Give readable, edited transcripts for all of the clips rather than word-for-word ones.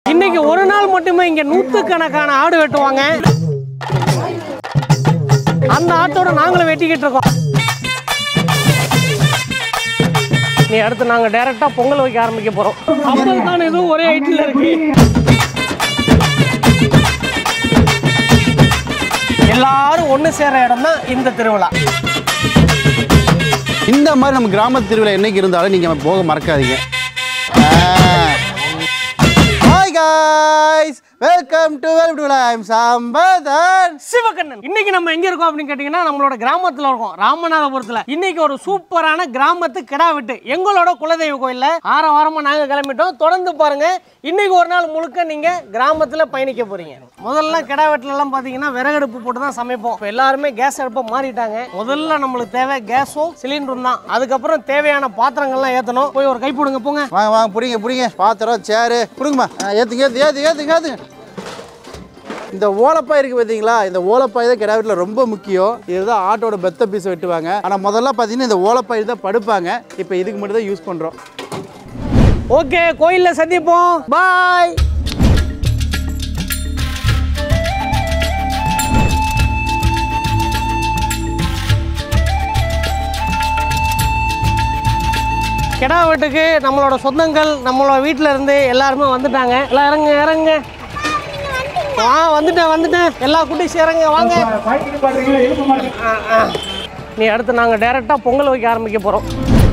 இன்னைக்கு ஒரு நாள் மட்டுமே இங்க நூற்றுக்கணக்கான ஆடு வெட்டுவாங்க. அந்த ஆட்டோட நாங்களும் வெட்டிக்கிட்டு இருக்கோம். நீ அடுத்து நாங்க டைரக்டா பொங்கல் வைக்க ஆரம்பிக்க போறோம். அப்பதான் தான் எதுவும் ஒரே ஐட்டில் இருக்கு. எல்லாரும் ஒண்ணு சேர இடம் தான் இந்த திருவிழா. இந்த மாதிரி நம்ம கிராம திருவிழா என்னைக்கு இருந்தாலும் நீங்க போக மறக்காதீங்க. Hi guys, welcome to I'm Sampathan Sivakannan. இன்னைக்கு நம்ம எங்க இருக்கோம் அப்படின்னு கேட்டீங்கன்னா நம்மளோட கிராமத்துல இருக்கோம், ராமநாதபுரத்துல. இன்னைக்கு ஒரு சூப்பரான கிராமத்து கிடா வெட்டு எங்களோட குலதெய்வ கோயில்ல வாரமா நாங்க கிளம்பிட்டோம். தொடர்ந்து பாருங்க. இன்னைக்கு ஒரு நாள் முழுக்க நீங்க கிராமத்துல பயணிக்க போறீங்க. முதல்ல கிடா வெட்டுல எல்லாம் பாத்தீங்கன்னா விறகடுப்பு போட்டு தான் சமைப்போம். இப்போ எல்லாருமே கேஸ் அடுப்பை மாறிட்டாங்க. முதல்ல நம்மளுக்கு தேவை கேஸும் சிலிண்டரும் தான். அதுக்கப்புறம் தேவையான பாத்திரங்கள்லாம் ஏத்தணும். போய் ஒரு கை போடுங்க போங்க. வாங்க வாங்க, புடிங்க பாத்திரம் சேரு புடுங்கம்மா. ஏத்துங்க. இந்த ஓலப்பாய் இருக்கு பார்த்தீங்களா, இந்த ஓலப்பாய் தான் கிடா வீட்டில் ரொம்ப முக்கியம். இதுதான் ஆட்டோட பெத்த பீஸ் வெட்டுவாங்க. ஆனால் முதல்ல பார்த்தீங்கன்னா இந்த ஓலப்பாய் தான் படுப்பாங்க. இப்போ இதுக்கு மட்டும் தான் யூஸ் பண்ணுறோம். ஓகே, கோயிலில் சந்திப்போம். பாய். கிடா வெட்டுக்கு நம்மளோட சொந்தங்கள் நம்மளோட வீட்டில் இருந்து எல்லாருமே வந்துட்டாங்க. எல்லாம் இறங்க. வந்துட்டேன். எல்லா குட்டிஸ் இறங்க வாங்க. நீ அடுத்து நாங்க டைரக்டா பொங்கல் வைக்க ஆரம்பிக்க போறோம்.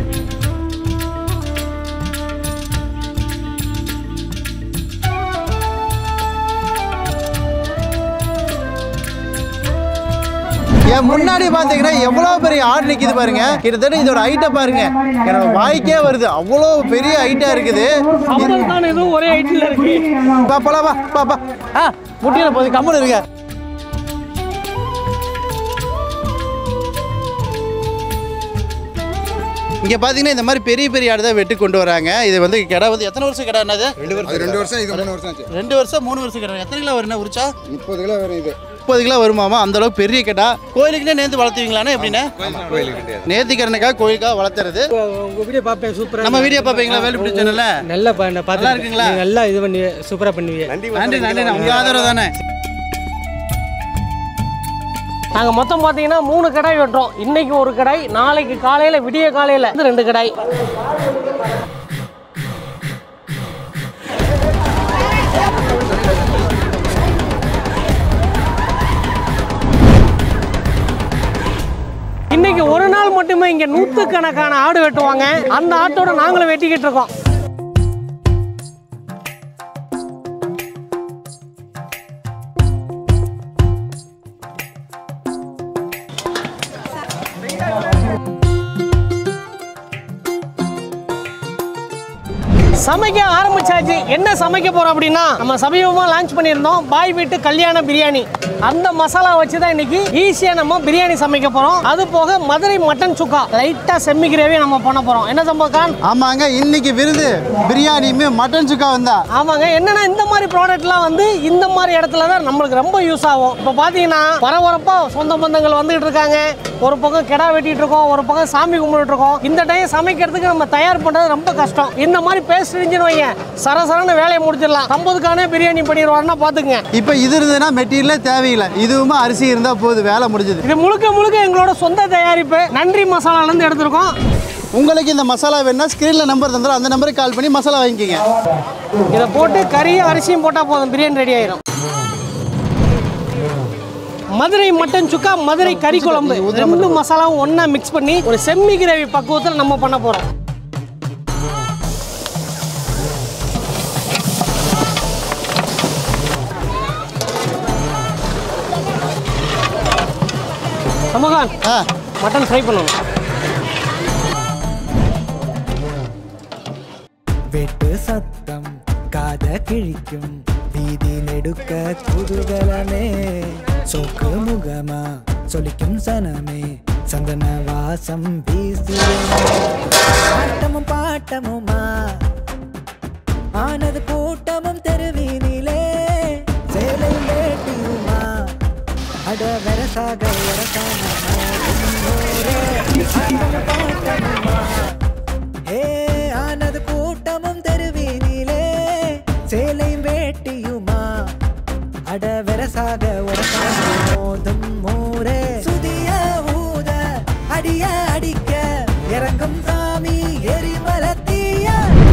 என் முன்னாடி பாத்தீங்கன்னா எவ்வளவு பெரிய ஆடு நிக்குது பாருங்க. கிட்டத்தட்ட இதோட ஹைட்டை பாருங்க, எனக்கு வாய்க்கே வருது. அவ்வளவு பெரிய ஹைட்டா இருக்குது. எதுவும் ஒரே ஹைட்ல இருக்கு. முட்டியில போய் கம்முன்னு இருங்க. இங்க பாத்தீங்கன்னா இந்த மாதிரி பெரிய பெரிய ஆடு தான் வெட்டி கொண்டு வராங்க. இது வந்து கிடா வந்து எத்தனை வருஷம் கிடா? 2 வருஷம். இது 2 வருஷம் 3 வருஷம் கிடா. எத்தனை கிலோ வரும்னா உரிச்சா? 30 கிலோ வரும். இது 30 கிலோ வருமாமா. அந்த அளவுக்கு பெரிய கிடா. கோயிலுக்குன்னே நேர்ந்து வளர்த்துவீங்களாண்ணா? எப்படின்னா நேர்த்திக்கிறனுக்காக கோயிலுக்காக வளர்த்துறது. உங்க வீடியோ பார்ப்பேன், சூப்பரா. நம்ம வீடியோ பார்ப்பீங்களா? வேலுப்பிடி சேனல்ல நல்லா நல்லா இருக்குங்களா? நல்லா இது பண்ணி சூப்பரா பண்ணுவீங்க. நன்றி. உங்க ஆதரவு தானே. நாங்க மொத்தம் பாத்தீங்கன்னா 3 கடாய் வெட்டுறோம். இன்னைக்கு ஒரு கடாய், நாளைக்கு காலையில விடிய காலையில 2 கடாய். இன்னைக்கு ஒரு நாள் மட்டுமே இங்க நூற்றுக்கணக்கான ஆடு வெட்டுவாங்க. அந்த ஆட்டோட நாங்களும் வெட்டிக்கிட்டு இருக்கோம். சமைக்க ஆரம்பிச்சாச்சு. என்ன சமைக்க போறோம் அப்படின்னா, நம்ம சமீபமா லான்ச் பண்ணியிருந்தோம் பாய் வீட்டு கல்யாண பிரியாணி. அந்த மசாலா வச்சு தான் இன்னைக்கு ஈஸியா நம்ம பிரியாணி சமைக்க போறோம். அது போக மதுரை மட்டன் சுக்கா லைட்டா செம்மி கிரேவி நம்ம பண்ண போறோம். என்ன சம்பவம்? ஆமாங்க, இன்னைக்கு விருது பிரியாணியுமே மட்டன் சுக்கா வந்தா. ஆமாங்க, என்னன்னா இந்த மாதிரி ப்ராடக்ட்லாம் வந்து இந்த மாதிரி இடத்துல தான் நம்மளுக்கு ரொம்ப யூஸ் ஆகும். இப்போ பாத்தீங்கன்னா பரபரப்பா சொந்த பந்தங்கள் வந்துட்டு இருக்காங்க. ஒரு பக்கம் கிடா வெட்டிட்டு இருக்கோம், ஒரு பக்கம் சாமி கும்பிட்டு இருக்கோம். இந்த டைம் சமைக்கிறதுக்கு நம்ம தயார் பண்றது ரொம்ப கஷ்டம். இந்த மாதிரி பேஸ்ட் இருந்துச்சுன்னு வைங்க, சரசரன்னு வேலையை முடிச்சிடலாம். 50க்கான பிரியாணி பண்ணிடுவாருன்னா பாத்துங்க. இப்போ இது இருந்ததுன்னா மெட்டீரியலே தேவையில்லை, இதுவுமே அரிசி இருந்தா போது, வேலை முடிஞ்சது. இது முழுக்க எங்களோட சொந்த தயாரிப்பு. நன்றி மசாலால இருந்து எடுத்திருக்கோம். உங்களுக்கு இந்த மசாலா வேணும்னா ஸ்கிரீன்ல நம்பர் தந்துடும், அந்த நம்பருக்கு கால் பண்ணி மசாலா வாங்கிக்கோங்க. இதை போட்டு கறியும் அரிசியும் போட்டா போதும், பிரியாணி ரெடி ஆயிரும். மதுரை மட்டன் சுக்கா, மதுரை கறி குழம்பு, 2 மசாலாவும் ஒன்னா மிக்ஸ் பண்ணி ஒரு செம்மி கிரேவி பக்குவத்தில் நம்ம பண்ண போறோம். சமகான், மட்டன் ஃப்ரை பண்ணணும். வெட்டு சத்தம் காத கிழிக்கும், வீதி நெடுக்க குதூகலமே, சோக்கு முகமா சொலிக்கும் சனமே, சந்தன வாசம் வீசு, ஆட்டமும் பாட்டமுமா ஆனது கூட்டமும் தெருவினிலே, சேலை வேட்டியுமா அட வரசாக ஆனது கூட்டமும் தெருவினிலே, சேலை வேட்டியுமா அட வெரசாக உரசாக மோதும் ஊரே சுதிய ஊத அடிய அடிக்க இறங்கும் சாமி எரிமலத்தீய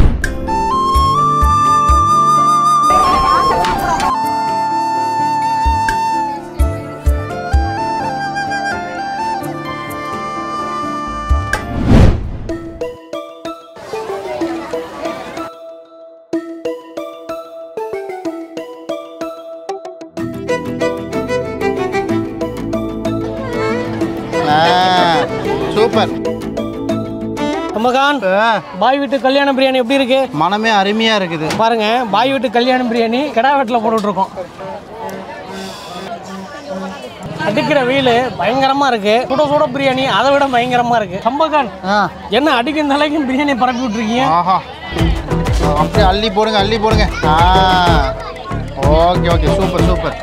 சூப்பர். மகான் பாய் வீட்டு கல்யாண பிரியாணி எப்படி இருக்கு? மனமே அருமையா இருக்குது. பாருங்க, பாய் வீட்டு கல்யாண பிரியாணி கிடா வெட்டில் போட்டுட்டு இருக்கோம். அடிக்கிற வெயில் பயங்கரமா இருக்கு. சுட சுட பிரியாணி அதை விட பயங்கரமா இருக்கு. சம்பகான் என்ன அடிக்கிற நிலைக்கும் பிரியாணி பரப்பி விட்டுருக்கீங்க? ஆஹா, அப்படியே அள்ளி போடுங்க அள்ளி போடுங்க. Okay okay, super super.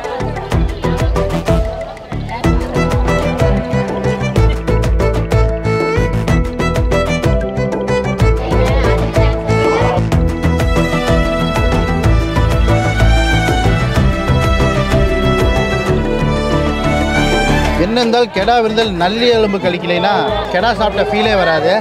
என்ன இருந்தாலும் கெடா விருந்தல் நல்லி எலும்பு கழிக்கலைன்னா கெடா சாப்பிட்ட ஃபீலே வராது.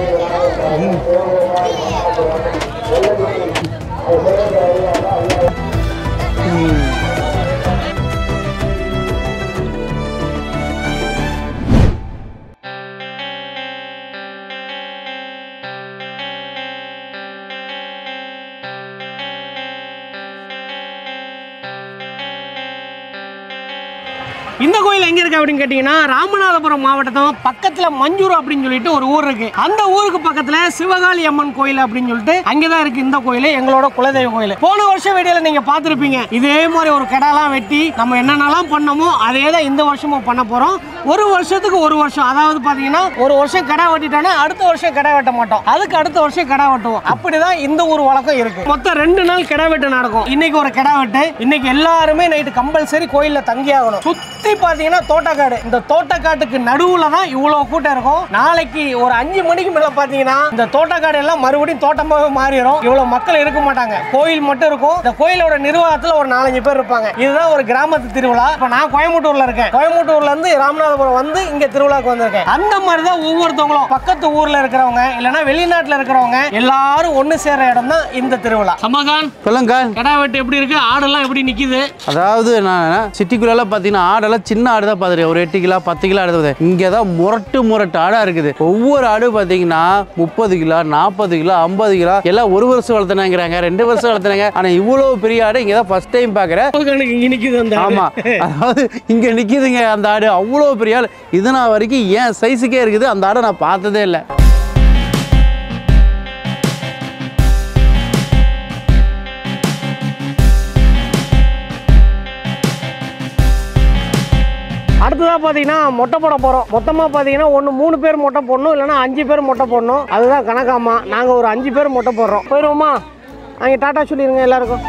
இந்த கோயில் எங்க இருக்கு அப்படின்னு கேட்டீங்கன்னா, ராமநாதபுரம் மாவட்டத்தில் பக்கத்துல மஞ்சூர் அப்படின்னு சொல்லிட்டு ஒரு ஊர் இருக்கு. அந்த ஊருக்கு பக்கத்துல சிவகாளி அம்மன் கோயில் அப்படின்னு சொல்லிட்டு அங்கதான் இருக்கு இந்த கோயில், எங்களோட குலதெய்வ கோயில். போன வருஷம் வீடியோல நீங்க பாத்துருப்பீங்க. இதே மாதிரி ஒரு கெடாலாம் வெட்டி நம்ம என்னென்னலாம் பண்ணமோ அதே தான் இந்த வருஷமும் பண்ண போறோம். ஒரு வருஷத்துக்கு ஒரு வருஷம், அதாவது பாத்தீங்கன்னா ஒரு வருஷம் கெடா வெட்டிட்டோம்னா அடுத்த வருஷம் கெடா வெட்ட மாட்டோம், அதுக்கு அடுத்த வருஷம் கெடா வெட்டுவோம். அப்படிதான் இந்த ஊர் வழக்கம் இருக்கு. மொத்தம் 2 நாள் கெடா வெட்டு நடக்கும். இன்னைக்கு ஒரு கெடா வெட்டு. இன்னைக்கு எல்லாருமே நைட்டு கம்பல்சரி கோயில்ல தங்கி ஆகணும். சுத்தி பாத்தீங்கன்னா தோட்டக்காடு. இந்த தோட்டக்காட்டுக்கு நடுவுல தான் இவ்வளவு கூட்டம் இருக்கும். நாளைக்கு ஒரு 5 மணிக்கு மேல பாத்தீங்கன்னா இந்த தோட்டக்காடு எல்லாம் மறுபடியும் தோட்டமாவே மாறிடும். இவ்வளவு மக்கள் இருக்க மாட்டாங்க, கோயில் மட்டும் இருக்கும். இந்த கோயிலோட நிர்வாகத்துல ஒரு 4-5 பேர் இருப்பாங்க. இதுதான் ஒரு கிராமத்து திருவிழா. இப்ப நான் கோயம்புத்தூர்ல இருக்கேன். கோயம்புத்தூர்ல இருந்து ராமநாதபுரம் வந்து இங்க திருவிழாக்கு வந்திருக்கேன். அந்த மாதிரிதான் ஒவ்வொருத்தவங்களும் பக்கத்து ஊர்ல இருக்கிறவங்க இல்லைன்னா வெளிநாட்டுல இருக்கிறவங்க எல்லாரும் ஒண்ணு சேர இடம் தான் இந்த திருவிழா. சமகான் சொல்லுங்க, கடா வெட்டு எப்படி இருக்கு? ஆடெல்லாம் எப்படி நிக்குது? அதாவது நான் சிட்டிக்குள்ள பாத்தீங்கன்னா ஆடெல்லாம் சின்ன ஆடு தான் பார்த்துருக்கேன். ஒரு 8 கிலோ 10 கிலோ ஆடு. இங்கே தான் முரட்டு ஆடாக இருக்குது. ஒவ்வொரு ஆடு பார்த்தீங்கன்னா 30 கிலோ 40 கிலோ 50 கிலோ எல்லாம் 1 வருஷம் வளர்த்துனாங்கிறாங்க, 2 வருஷம் வளர்த்துனாங்க. ஆனால் இவ்வளோ பெரிய ஆடு இங்கே தான் ஃபர்ஸ்ட் டைம் பார்க்குறேன். இங்கே நிற்கிது அந்த. ஆமாம், அதாவது இங்கே நிற்கிதுங்க அந்த ஆடு. அவ்வளோ பெரிய ஆடு. இது நான் வரைக்கும் ஏன் சைஸுக்கே இருக்குது. அந்த ஆடை நான் பார்த்ததே இல்லை. அடுத்ததாக பார்த்தீங்கன்னா மொட்டை போட போகிறோம். மொத்தமாக பார்த்தீங்கன்னா 3 பேர் மொட்டை போடணும், இல்லைன்னா 5 பேர் மொட்டை போடணும். அதுதான் கணக்காமா. நாங்கள் ஒரு 5 பேர் மொட்டை போடுறோம். போயிடுவோமா? அங்கே டாட்டா சொல்லிடுங்க எல்லாருக்கும்.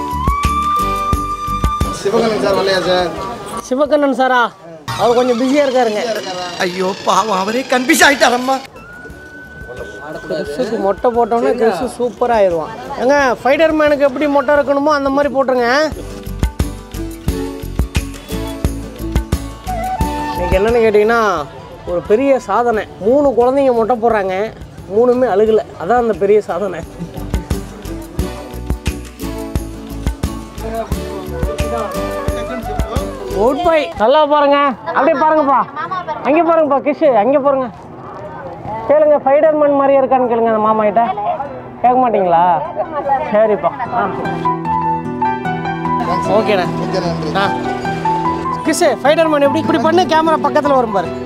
சிவகண்ணன் சார் வரலையா சார்? சிவகண்ணன் சாரா? அவர் கொஞ்சம் பிஸியாக இருக்காருங்க. ஐயோ பாவம், அவரே கன்ஃபியூஸ் ஆகிட்டாரம்மா. கிறிஸுக்கு மொட்டை போட்டோன்னா கிறிஸு சூப்பராக ஆயிடுவான். ஏங்க ஃபைடர் மேனுக்கு எப்படி மொட்டை இருக்கணுமோ அந்த மாதிரி போட்டுருங்க. இன்னைக்கு என்னன்னு கேட்டிங்கன்னா ஒரு பெரிய சாதனை. 3 குழந்தைங்க மொட்டை போடுறாங்க, 3மே அழுகலை. அதான் அந்த பெரிய சாதனை. Goodbye. நல்லா பாருங்க, அப்படியே பாருங்கப்பா. அங்கே பாருங்கப்பா கிஷு, அங்கே பாருங்க. கேளுங்க, ஃபைடர்மேன் மாதிரியே இருக்கான்னு கேளுங்க அந்த மாமா கிட்ட. கேட்க மாட்டீங்களா? சரிப்பா. ஓகேண்ணா. கிஷு ஃபைடர்மேன் எப்படி இப்படி பண்ணு, கேமரா பக்கத்தில் வரும் பாரு.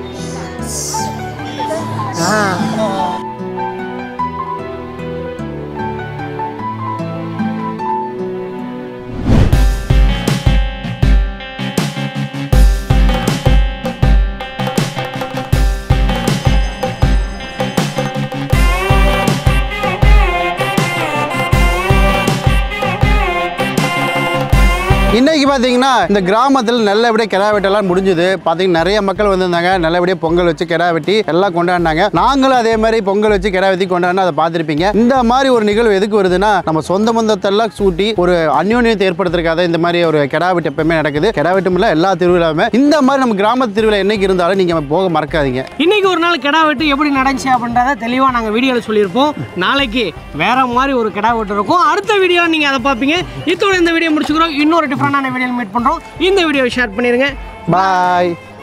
இன்னைக்கு பார்த்தீங்கன்னா இந்த கிராமத்தில் நல்லபடியாக கிடா வெட்டெல்லாம் முடிஞ்சுது. பார்த்தீங்கன்னா நிறைய மக்கள் வந்திருந்தாங்க. நல்லபடியாக பொங்கல் வச்சு கிடா வெட்டி எல்லாம் கொண்டாடினாங்க. நாங்களும் அதே மாதிரி பொங்கல் வச்சு கிடா வெட்டி கொண்டாடினா அதை பார்த்துருப்பீங்க. இந்த மாதிரி ஒரு நிகழ்வு எதுக்கு வருதுன்னா, நம்ம சொந்த பந்தத்தெல்லாம் சூட்டி ஒரு அந்யோன்யத்தை ஏற்படுத்துறதுக்காக இந்த மாதிரி ஒரு கிடா வெட்டு எப்பவுமே நடக்குது. கிடா வெட்டும் இல்லை, எல்லா திருவிழாவுமே இந்த மாதிரி நம்ம கிராமத்து திருவிழா என்னைக்கு இருந்தாலும் நீங்கள் போக மறக்காதீங்க. இன்னைக்கு ஒரு நாள் கிடா வெட்டு எப்படி நடந்துச்சு அப்படின்றத தெளிவாக நாங்கள் வீடியோவில் சொல்லியிருப்போம். நாளைக்கு வேற மாதிரி ஒரு கிடா வெட்டு இருக்கும். அடுத்த வீடியோ நீங்கள் அதை பார்ப்பீங்க. இதோட இந்த வீடியோ முடிச்சுக்கிறோம். இன்னொரு டிஃப்ரெண்டான வீடியோ மீட் பண்ணுறோம். இந்த வீடியோவை ஷேர் பண்ணிடுங்க. பாய்.